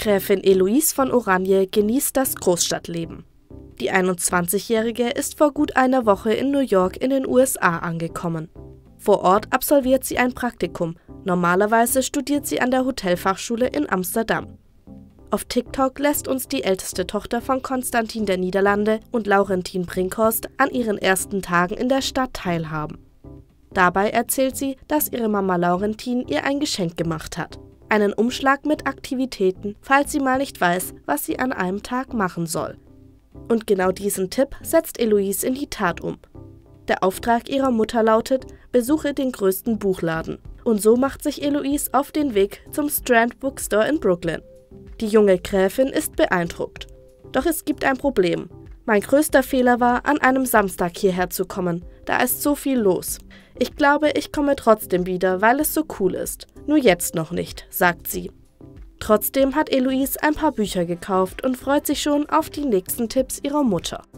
Gräfin Eloise von Oranje genießt das Großstadtleben. Die 21-Jährige ist vor gut einer Woche in New York in den USA angekommen. Vor Ort absolviert sie ein Praktikum. Normalerweise studiert sie an der Hotelfachschule in Amsterdam. Auf TikTok lässt uns die älteste Tochter von Konstantin der Niederlande und Laurentin Brinkhorst an ihren ersten Tagen in der Stadt teilhaben. Dabei erzählt sie, dass ihre Mama Laurentin ihr ein Geschenk gemacht hat. Einen Umschlag mit Aktivitäten, falls sie mal nicht weiß, was sie an einem Tag machen soll. Und genau diesen Tipp setzt Eloise in die Tat um. Der Auftrag ihrer Mutter lautet: Besuche den größten Buchladen. Und so macht sich Eloise auf den Weg zum Strand Bookstore in Brooklyn. Die junge Gräfin ist beeindruckt. Doch es gibt ein Problem. Mein größter Fehler war, an einem Samstag hierher zu kommen. Da ist so viel los. Ich glaube, ich komme trotzdem wieder, weil es so cool ist. Nur jetzt noch nicht, sagt sie. Trotzdem hat Eloise ein paar Bücher gekauft und freut sich schon auf die nächsten Tipps ihrer Mutter.